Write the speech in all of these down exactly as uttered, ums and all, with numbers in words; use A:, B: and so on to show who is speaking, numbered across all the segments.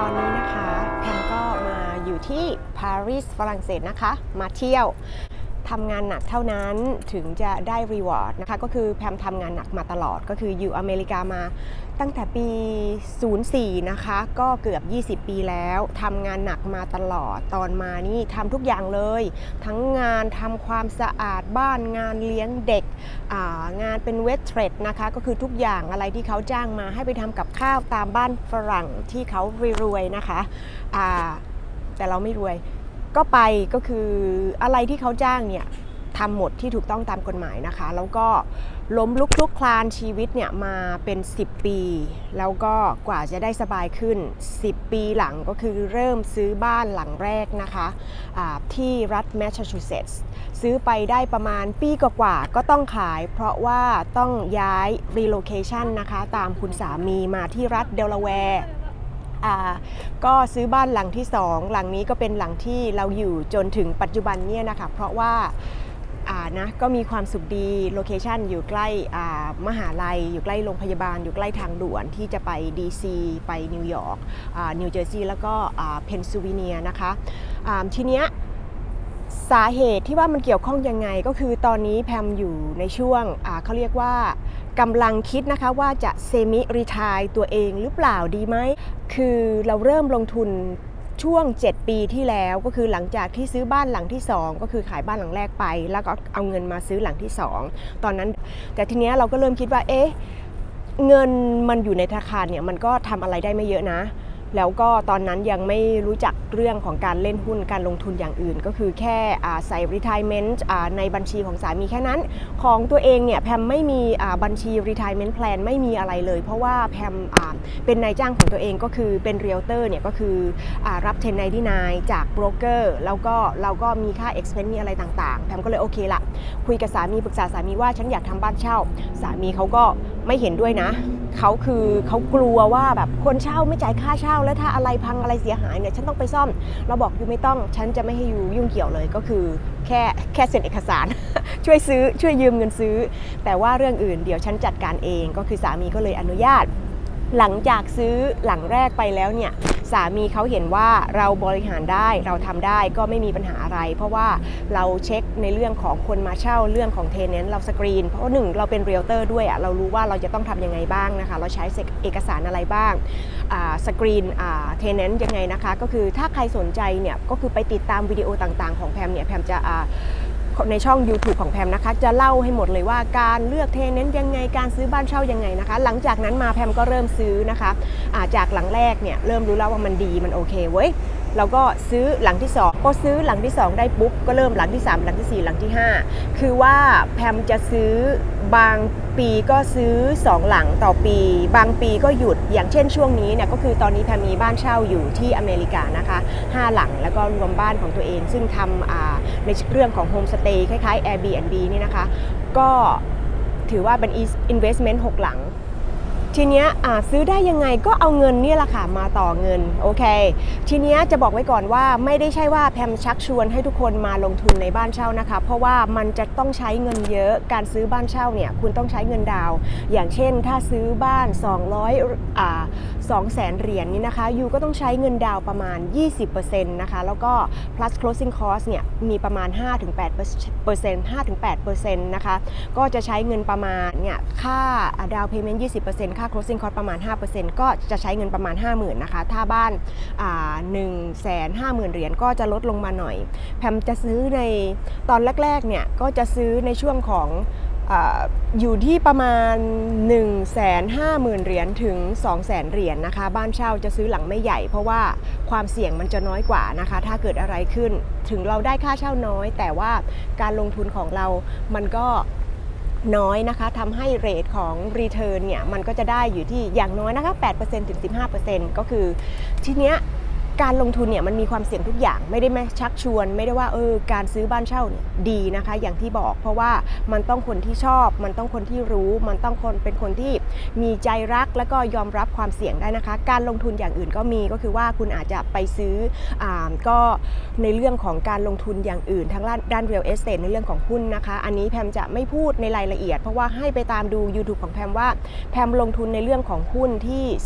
A: อนนี้นะคะแพมก็มาอยู่ที่ปารีสฝรั่งเศสนะคะมาเที่ยวทำงานหนักเท่านั้นถึงจะได้รีวอร์ดนะคะก็คือแพมทำงานหนักมาตลอดก็คืออยู่อเมริกามาตั้งแต่ปีศูนย์สี่นะคะก็เกือบยี่สิบปีแล้วทำงานหนักมาตลอดตอนมานี่ทำทุกอย่างเลยทั้งงานทำความสะอาดบ้านงานเลี้ยงเด็กงานเป็นเวทเทรดนะคะก็คือทุกอย่างอะไรที่เขาจ้างมาให้ไปทำกับข้าวตามบ้านฝรั่งที่เขารวยๆนะคะแต่เราไม่รวยก็ไปก็คืออะไรที่เขาจ้างเนี่ยทำหมดที่ถูกต้องตามกฎหมายนะคะแล้วก็ล้มลุกคลุกคลานชีวิตเนี่ยมาเป็นสิบปีแล้วก็กว่าจะได้สบายขึ้นสิบปีหลังก็คือเริ่มซื้อบ้านหลังแรกนะคะที่รัฐแมสซาชูเซตส์ซื้อไปได้ประมาณปีกว่าๆก็ต้องขายเพราะว่าต้องย้าย relocation นะคะตามคุณสามีมาที่รัฐเดลาแวร์ก็ซื้อบ้านหลังที่สองหลังนี้ก็เป็นหลังที่เราอยู่จนถึงปัจจุบันเนี่ยนะคะเพราะว่านะก็มีความสุขดีโลเคชันอยู่ใกล้มหาลัยอยู่ใกล้โรงพยาบาลอยู่ใกล้ทางด่วนที่จะไปดีซีไปนิวยอร์กนิวเจอร์ซีย์แล้วก็เพนซิลเวเนียนะคะทีเนี้ยสาเหตุที่ว่ามันเกี่ยวข้องยังไงก็คือตอนนี้แพมอยู่ในช่วงเขาเรียกว่ากำลังคิดนะคะว่าจะเซมิรีไทร์ตัวเองหรือเปล่าดีไหมคือเราเริ่มลงทุนช่วงเจ็ดปีที่แล้วก็คือหลังจากที่ซื้อบ้านหลังที่สองก็คือขายบ้านหลังแรกไปแล้วก็เอาเงินมาซื้อหลังที่สองตอนนั้นแต่ทีเนี้ยเราก็เริ่มคิดว่าเอ๊ะเงินมันอยู่ในธนาคารเนี่ยมันก็ทำอะไรได้ไม่เยอะนะแล้วก็ตอนนั้นยังไม่รู้จักเรื่องของการเล่นหุ้นการลงทุนอย่างอื่นก็คือแค่ใส่ retirement ในบัญชีของสามีแค่นั้นของตัวเองเนี่ยแพมไม่มีบัญชี retirement plan ไม่มีอะไรเลยเพราะว่าแพมเป็นนายจ้างของตัวเองก็คือเป็น realtor เนี่ยก็คือรับเทนไนที่นายจากโบรกเกอร์แล้วก็เราก็มีค่า expense มีอะไรต่างๆแพมก็เลยโอเคละคุยกับสามีปรึกษาสามีว่าฉันอยากทำบ้านเช่าสามีเขาก็ไม่เห็นด้วยนะเขาคือเขากลัวว่าแบบคนเช่าไม่จ่ายค่าเช่าแล้วถ้าอะไรพังอะไรเสียหายเนี่ยฉันต้องไปซ่อมเราบอกยูไม่ต้องฉันจะไม่ให้ยูยุ่งเกี่ยวเลยก็คือแค่แค่เซ็นเอกสาร ช่วยซื้อช่วยยืมเงินซื้อแต่ว่าเรื่องอื่นเดี๋ยวฉันจัดการเองก็คือสามีก็เลยอนุญาตหลังจากซื้อหลังแรกไปแล้วเนี่ยสามีเขาเห็นว่าเราบริหารได้เราทำได้ก็ไม่มีปัญหาอะไรเพราะว่าเราเช็คในเรื่องของคนมาเช่าเรื่องของเทนเนนต์เราสกรีนเพราะหนึ่งเราเป็นเรียลเตอร์ด้วยอ่ะเรารู้ว่าเราจะต้องทำยังไงบ้างนะคะเราใช้เอกสารอะไรบ้างสกรีนเทนเนนต์ยังไงนะคะก็คือถ้าใครสนใจเนี่ยก็คือไปติดตามวิดีโอต่างๆของแพมเนี่ยแพมจะในช่อง ยูทูบ ของแพมนะคะจะเล่าให้หมดเลยว่าการเลือกเทนเนนต์ยังไงการซื้อบ้านเช่ายังไงนะคะหลังจากนั้นมาแพมก็เริ่มซื้อนะคะจากหลังแรกเนี่ยเริ่มรู้แล้วว่ามันดีมันโอเคเว้ยเราก็ซื้อหลังที่สองก็ซื้อหลังที่สองได้ปุ๊บก็เริ่มหลังที่สามหลังที่สี่หลังที่ห้าคือว่าแพมจะซื้อบางปีก็ซื้อสองหลังต่อปีบางปีก็หยุดอย่างเช่นช่วงนี้เนี่ยก็คือตอนนี้แพมมีบ้านเช่าอยู่ที่อเมริกานะคะห้าหลังแล้วก็รวมบ้านของตัวเองซึ่งทำในเรื่องของโฮมสเตย์คล้ายๆ Airbnb นี่นะคะก็ถือว่าเป็น investment หกหลังทีเนี้ยซื้อได้ยังไงก็เอาเงินนี่แหละค่ะมาต่อเงินโอเคทีเนี้ยจะบอกไว้ก่อนว่าไม่ได้ใช่ว่าแพมชักชวนให้ทุกคนมาลงทุนในบ้านเช่านะคะเพราะว่ามันจะต้องใช้เงินเยอะการซื้อบ้านเช่าเนี่ยคุณต้องใช้เงินดาวอย่างเช่นถ้าซื้อบ้านสองร้อยอ่าสองแสนเหรียญนี่นะคะยูก็ต้องใช้เงินดาวประมาณ ยี่สิบเปอร์เซ็นต์ นะคะแล้วก็ plus closing cost เนี่ยมีประมาณ ห้าถึงแปดเปอร์เซ็นต์ ห้าถึงแปดเปอร์เซ็นต์ นะคะก็จะใช้เงินประมาณเนี่ยค่าดาวเพย์เมนต์ ยี่สิบเปอร์เซ็นต์ค่า closing cost ประมาณ ห้าเปอร์เซ็นต์ ก็จะใช้เงินประมาณ ห้าหมื่น นะคะถ้าบ้าน หนึ่งแสนห้าหมื่น เหรียญก็จะลดลงมาหน่อยแพมจะซื้อในตอนแรกๆเนี่ยก็จะซื้อในช่วงของอยู่ที่ประมาณ หนึ่งแสนห้าหมื่น เหรียญถึง สองแสน เหรียญ นะคะบ้านเช่าจะซื้อหลังไม่ใหญ่เพราะว่าความเสี่ยงมันจะน้อยกว่านะคะถ้าเกิดอะไรขึ้นถึงเราได้ค่าเช่าน้อยแต่ว่าการลงทุนของเรามันก็น้อยนะคะทำให้เรทของ Return เนี่ยมันก็จะได้อยู่ที่อย่างน้อยนะคะ แปดเปอร์เซ็นต์ ถึง สิบห้าเปอร์เซ็นต์ ก็คือทีเนี้ยการลงทุนเนี่ยมันมีความเสี่ยงทุกอย่างไม่ได้มาชักชวนไม่ได้ว่าเออการซื้อบ้านเช่าเนี่ยดีนะคะอย่างที่บอกเพราะว่ามันต้องคนที่ชอบมันต้องคนที่รู้มันต้องคนเป็นคนที่มีใจรักแล้วก็ยอมรับความเสี่ยงได้นะคะการลงทุนอย่างอื่นก็มีก็คือว่าคุณอาจจะไปซื้ออ่าก็ในเรื่องของการลงทุนอย่างอื่นทางด้าน Real Estate ในเรื่องของหุ้นนะคะอันนี้แพมจะไม่พูดในรายละเอียดเพราะว่าให้ไปตามดู ยูทูบ ของแพมว่าแพมลงทุนในเรื่องของหุ้นที่ซื้อ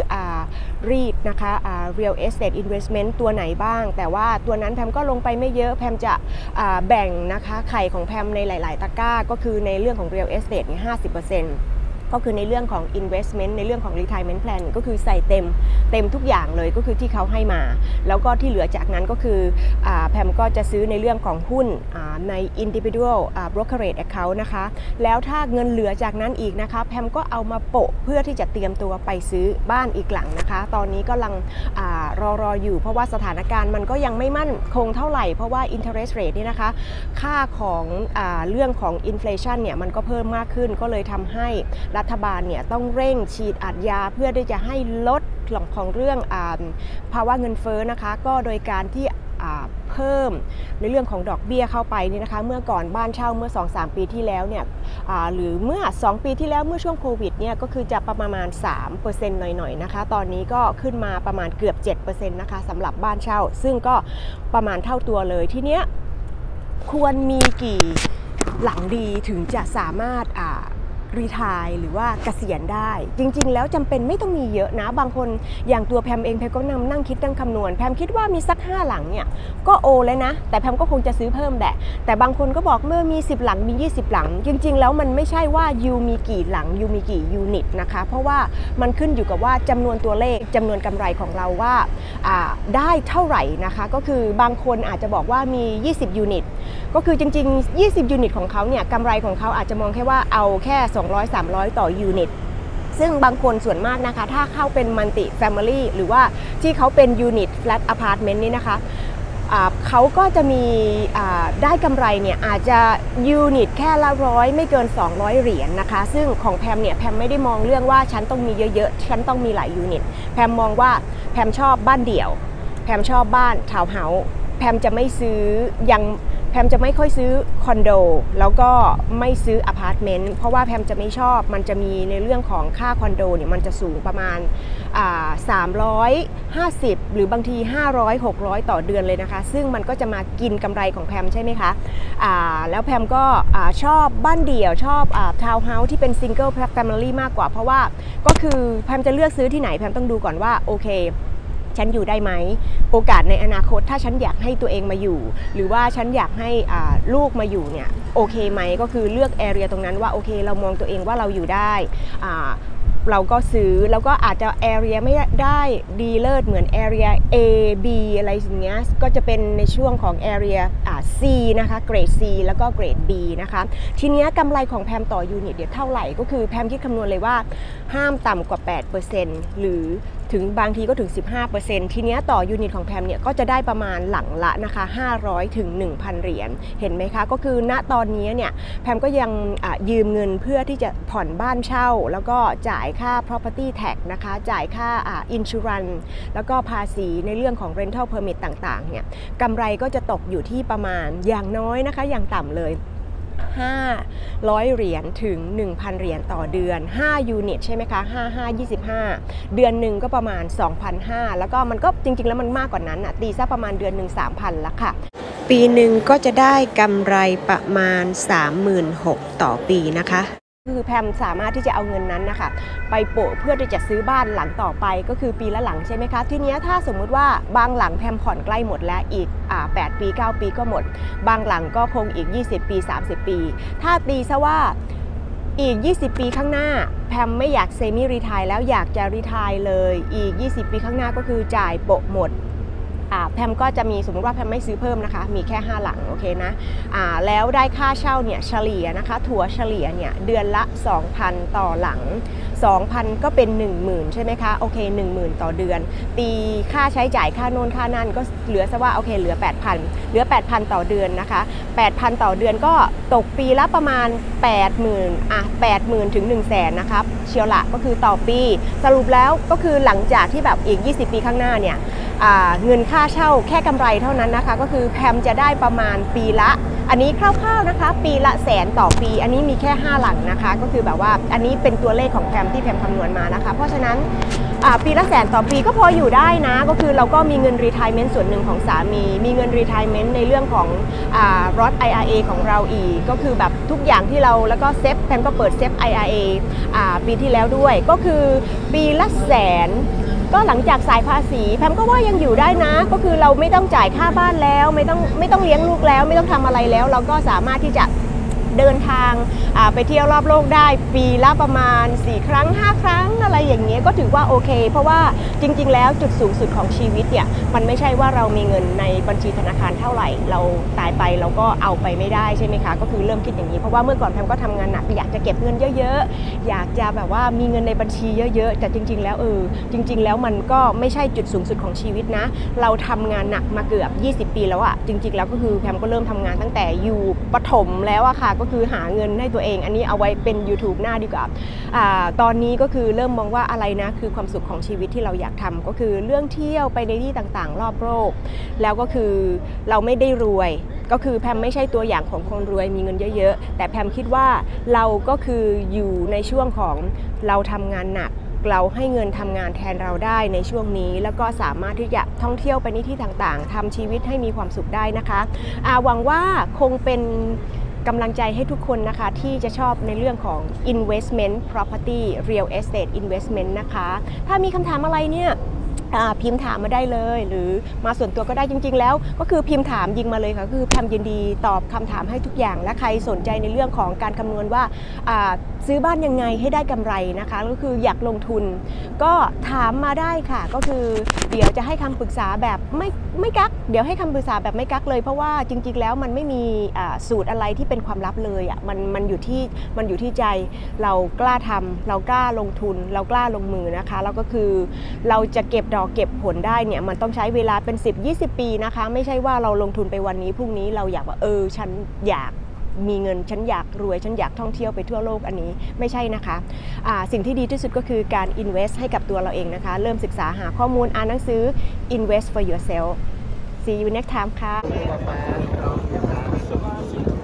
A: รีดนะคะ real estate investment ตัวไหนบ้างแต่ว่าตัวนั้นแพมก็ลงไปไม่เยอะแพมจะแบ่งนะคะไข่ของแพมในหลายๆตะกร้าก็คือในเรื่องของ real estate เนี่ย ห้าสิบเปอร์เซ็นต์ก็คือในเรื่องของ investment ในเรื่องของ retirement plan ก็คือใส่เต็มเต็มทุกอย่างเลยก็คือที่เขาให้มาแล้วก็ที่เหลือจากนั้นก็คือแพมก็จะซื้อในเรื่องของหุ้นใน individual brokerage account นะคะแล้วถ้าเงินเหลือจากนั้นอีกนะคะแพมก็เอามาโปะเพื่อที่จะเตรียมตัวไปซื้อบ้านอีกหลังนะคะตอนนี้ก็กำลังรอรออยู่เพราะว่าสถานการณ์มันก็ยังไม่มั่นคงเท่าไหร่เพราะว่า interest rate นี่นะคะค่าของเรื่องของ inflation เนี่ยมันก็เพิ่มมากขึ้นก็เลยทำให้รัฐบาลเนี่ยต้องเร่งฉีดอัดยาเพื่อที่จะให้ลดของเรื่องภาวะเงินเฟ้อนะคะก็โดยการที่เพิ่มในเรื่องของดอกเบี้ยเข้าไปนี่นะคะเมื่อก่อนบ้านเช่าเมื่อ สองถึงสาม ปีที่แล้วเนี่ยหรือเมื่อสองปีที่แล้วเมื่อช่วงโควิดเนี่ยก็คือจะประมาณ สามเปอร์เซ็นต์ หน่อยๆนะคะตอนนี้ก็ขึ้นมาประมาณเกือบ เจ็ดเปอร์เซ็นต์ นะคะสำหรับบ้านเช่าซึ่งก็ประมาณเท่าตัวเลยทีเนี้ยควรมีกี่หลังดีถึงจะสามารถรีไทร์หรือว่าเกษียณได้จริงๆแล้วจำเป็นไม่ต้องมีเยอะนะบางคนอย่างตัวแพมเองแพมก็นำนั่งคิดนั่งคำนวณแพมคิดว่ามีสักห้าหลังเนี่ยก็โอเลยนะแต่แพมก็คงจะซื้อเพิ่มแหละแต่บางคนก็บอกเมื่อมีสิบหลังมียี่สิบหลังจริงๆแล้วมันไม่ใช่ว่ายูมีกี่หลังยูมีกี่ยูนิตนะคะเพราะว่ามันขึ้นอยู่กับว่าจำนวนตัวเลขจำนวนกำไรของเราว่าได้เท่าไหร่นะคะก็คือบางคนอาจจะบอกว่ามียี่สิบยูนิตก็คือจริงๆยี่สิบยูนิตของเขาเนี่ยกำไรของเขาอาจจะมองแค่ว่าเอาแค่สองร้อย สามร้อยต่อยูนิตซึ่งบางคนส่วนมากนะคะถ้าเข้าเป็นมัลติแฟมิลี่หรือว่าที่เขาเป็นยูนิตแฟลตอพาร์ตเมนต์นี่นะคะเขาก็จะมีได้กำไรเนี่ยอาจจะยูนิตแค่ละร้อยไม่เกินสองร้อยเหรียญ นะคะซึ่งของแพมเนี่ยแพมไม่ได้มองเรื่องว่าฉันต้องมีเยอะๆฉันต้องมีหลายยูนิตแพมมองว่าแพมชอบบ้านเดี่ยวแพมชอบบ้านทาวน์เฮาส์แพมจะไม่ซื้อยังแพมจะไม่ค่อยซื้อคอนโดแล้วก็ไม่ซื้ออพาร์ตเมนต์เพราะว่าแพมจะไม่ชอบมันจะมีในเรื่องของค่าคอนโดเนี่ยมันจะสูงประมาณสามร้อยห้าสิบหรือบางทีห้าร้อย หกร้อยต่อเดือนเลยนะคะซึ่งมันก็จะมากินกำไรของแพมใช่ไหมคะแล้วแพมก็ชอบบ้านเดี่ยวชอบทาวน์เฮาส์ที่เป็นซิงเกิลแฟมิลี่มากกว่าเพราะว่าก็คือแพมจะเลือกซื้อที่ไหนแพมต้องดูก่อนว่าโอเคฉันอยู่ได้ไหมโอกาสในอนาคตถ้าฉันอยากให้ตัวเองมาอยู่หรือว่าฉันอยากให้ลูกมาอยู่เนี่ยโอเคไหมก็คือเลือกแอเรียตรงนั้นว่าโอเคเรามองตัวเองว่าเราอยู่ได้เราก็ซื้อแล้วก็อาจจะแอเรียไม่ได้ดีเลิศเหมือนแอเรีย A B อะไรอย่างเงี้ยก็จะเป็นในช่วงของแอเรีย C นะคะเกรด C แล้วก็เกรด B นะคะทีเนี้ยกำไรของแพมต่อยูนิตเดี๋ยวเท่าไหร่ก็คือแพมคิดคำนวณเลยว่าห้ามต่ำกว่า แปดเปอร์เซ็นต์ หรือถึงบางทีก็ถึง สิบห้าเปอร์เซ็นต์ ทีเนี้ยต่อยูนิตของแพมเนี่ยก็จะได้ประมาณหลังละนะคะห้าร้อยถึง หนึ่งพัน เหรียญเห็นไหมคะก็คือณตอนนี้เนี่ยแพมก็ยังยืมเงินเพื่อที่จะผ่อนบ้านเช่าแล้วก็จ่ายค่า property tax นะคะจ่ายค่า insurance แล้วก็ภาษีในเรื่องของ rental permit ต่างๆเนี่ยกำไรก็จะตกอยู่ที่ประมาณอย่างน้อยนะคะอย่างต่ำเลยห้าร้อยเหรียญถึง หนึ่งพัน เหรียญต่อเดือนห้ายูนิตใช่ไหมคะห้า ห้า ยี่สิบห้าเดือนหนึ่งก็ประมาณ สองพันห้าร้อย แล้วก็มันก็จริงๆแล้วมันมากกว่านั้นอ่ะตีซะประมาณเดือนหนึ่ง สามพัน ละค่ะปีหนึ่งก็จะได้กำไรประมาณ สามหมื่นหกพัน ต่อปีนะคะคือแพมสามารถที่จะเอาเงินนั้นนะคะไปโปะเพื่อที่จะซื้อบ้านหลังต่อไปก็คือปีละหลังใช่ไหมคะทีนี้ถ้าสมมุติว่าบางหลังแพมผ่อนใกล้หมดแล้วอีกอ่าแปดปีเก้าปีก็หมดบางหลังก็คงอีกยี่สิบปีสามสิบปีถ้าตีซะว่าอีกยี่สิบปีข้างหน้าแพมไม่อยากเซมิรีไทร์แล้วอยากจะรีไทร์เลยอีกยี่สิบปีข้างหน้าก็คือจ่ายโปะหมดแพมก็จะมีสมมติว่าแพมไม่ซื้อเพิ่มนะคะมีแค่ห้าหลังโอเคนะแล้วได้ค่าเช่าเนี่ยเฉลี่ยนะคะถั่วเฉลี่ยเนี่ยเดือนละ สองพัน ต่อหลัง สองพัน ก็เป็น หนึ่งหมื่น ใช่ไหมคะโอเค หนึ่งหมื่น ต่อเดือนตีค่าใช้จ่ายค่าโน่นค่านั่นก็เหลือซะว่าโอเคเหลือ แปดพัน เหลือ แปดพัน ต่อเดือนนะคะ แปดพัน ต่อเดือนก็ตกปีละประมาณ แปดหมื่น อ่ะ แปดหมื่น ถึง หนึ่งแสน นะครับเชียวละก็คือต่อปีสรุปแล้วก็คือหลังจากที่แบบอีกยี่สิบปีข้างหน้าเนี่ยเงินค่าเช่าแค่กำไรเท่านั้นนะคะก็คือแพมจะได้ประมาณปีละอันนี้คร่าวๆนะคะปีละแสนต่อปีอันนี้มีแค่ห้าหลังนะคะก็คือแบบว่าอันนี้เป็นตัวเลขของแพมที่แพมคำนวณมานะคะเพราะฉะนั้นปีละแสนต่อปีก็พออยู่ได้นะก็คือเราก็มีเงิน retirement ส่วนหนึ่งของสามีมีเงิน retirement ในเรื่องของรถ ไอ อาร์ เอ ของเราอีกก็คือแบบทุกอย่างที่เราแล้วก็เซฟแพมก็เปิดเซฟ ไอ อาร์ เอ ปีที่แล้วด้วยก็คือปีละแสนก็หลังจากสายภาษีแพมก็ว่ายังอยู่ได้นะ ก็คือเราไม่ต้องจ่ายค่าบ้านแล้วไม่ต้องไม่ต้องเลี้ยงลูกแล้วไม่ต้องทำอะไรแล้ว เราก็สามารถที่จะเดินทางไปเที่ยวรอบโลกได้ปีละประมาณสี่ครั้งห้าครั้งอะไรอย่างเงี้ยก็ถือว่าโอเคเพราะว่าจริงๆแล้วจุดสูงสุดของชีวิตเนี่ยมันไม่ใช่ว่าเรามีเงินในบัญชีธนาคารเท่าไหร่เราตายไปเราก็เอาไปไม่ได้ใช่ไหมคะก็คือเริ่มคิดอย่างนี้เพราะว่าเมื่อก่อนแพมก็ทำงานหนักอยากจะเก็บเงินเยอะๆอยากจะแบบว่ามีเงินในบัญชีเยอะๆแต่จริงๆแล้วเออจริงๆแล้วมันก็ไม่ใช่จุดสูงสุดของชีวิตนะเราทำงานหนักมาเกือบยี่สิบปีแล้วอะจริงๆแล้วก็คือแพมก็เริ่มทำงานตั้งแต่อยู่ประถมแล้วอะค่ะก็คือหาเงินให้ตัวเองอันนี้เอาไว้เป็น YouTube หน้าดีกว่าอ่าตอนนี้ก็คือเริ่มมองว่าอะไรนะคือความสุขของชีวิตที่เราอยากทำก็คือเรื่องเที่ยวไปในที่ต่างๆรอบโลกแล้วก็คือเราไม่ได้รวยก็คือแพมไม่ใช่ตัวอย่างของคนรวยมีเงินเยอะๆแต่แพมคิดว่าเราก็คืออยู่ในช่วงของเราทำงานหนักเราให้เงินทำงานแทนเราได้ในช่วงนี้แล้วก็สามารถที่จะท่องเที่ยวไปในที่ต่างๆทำชีวิตให้มีความสุขได้นะคะอ่าหวังว่าคงเป็นกำลังใจให้ทุกคนนะคะที่จะชอบในเรื่องของ investment property real estate investment นะคะถ้ามีคำถามอะไรเนี่ยพิมพ์ถามมาได้เลยหรือมาส่วนตัวก็ได้จริงๆแล้วก็คือพิมพ์ถามยิงมาเลยค่ะคือแพมยินดีตอบคำถามให้ทุกอย่างและใครสนใจในเรื่องของการคำนวณว่าซื้อบ้านยังไงให้ได้กำไรนะคะก็คืออยากลงทุนก็ถามมาได้ค่ะก็คือเดี๋ยวจะให้คำปรึกษาแบบไม่ไม่กักเดี๋ยวให้คำปรึกษาแบบไม่กักเลยเพราะว่าจริงๆแล้วมันไม่มีสูตรอะไรที่เป็นความลับเลยอ่ะมันมันอยู่ที่มันอยู่ที่ใจเรากล้าทำเรากล้าลงทุนเรากล้าลงมือนะคะแล้วก็คือเราจะเก็บดอกเก็บผลได้เนี่ยมันต้องใช้เวลาเป็น สิบ ยี่สิบ ปีนะคะไม่ใช่ว่าเราลงทุนไปวันนี้พรุ่งนี้เราอยากว่าเออฉันอยากมีเงินฉันอยากรวยฉันอยากท่องเที่ยวไปทั่วโลกอันนี้ไม่ใช่นะคะะสิ่งที่ดีที่สุดก็คือการ invest ให้กับตัวเราเองนะคะเริ่มศึกษาหาข้อมูลอ่านหนังสือ invest for yourself see you next time ค่ะ